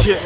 shit.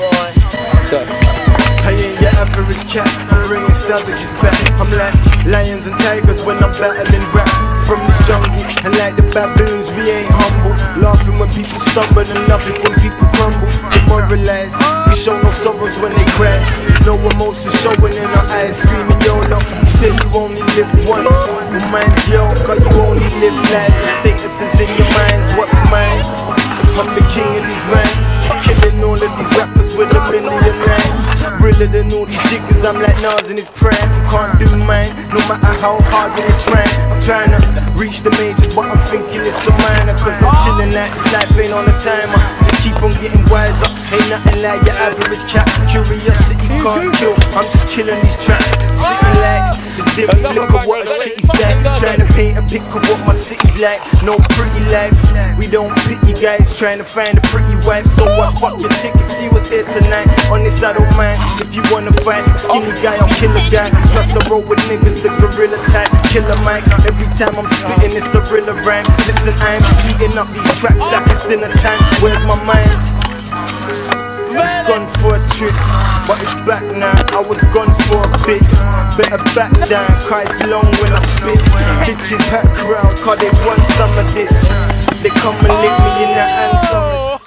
I ain't your average cat, I'm bringing savages back. I'm like lions and tigers when I'm battling rap from this jungle. And like the baboons, we ain't humble. Laughing when people stumble and loving when people crumble. Demoralized, we show no sorrows when they cry. No emotion showing in our eyes, screaming YOLO. You say you only live once, well mine's yo, cause you only live lives. Your status is in your minds, what's mine? I'm the king of these rhymes, killing all of these rappers with a million lines. Realer than all these jiggers, I'm like Nas in his prime. You can't do mine, no matter how hard you're trying. I'm trying to reach the majors, but I'm thinking it's a minor. Cause I'm chilling like this life ain't on a timer. Just keep on getting wiser, ain't nothing like your average cat. Curiosity can't kill, I'm just killing these tracks. Sitting like the dim flick of what a shitty sack. Trying to paint a pic of what my city's like. No pretty life, we don't pity guys trying to find a pretty wife. So what, fuck your chick if she was here tonight. On this I don't mind, if you wanna fight skinny guy, I'll kill a guy. Plus I roll with niggas, the gorilla type. Killer mic, every time I'm spitting it's a real rhyme. Listen, I'm eating up these tracks like it's dinner time. Where's my mind? It's gone for a trip, but it's back now. I was gone for a bit. Better back down, cause it's long when I spit. Bitches back around, cause they want some of this. They come and lick me in the hands.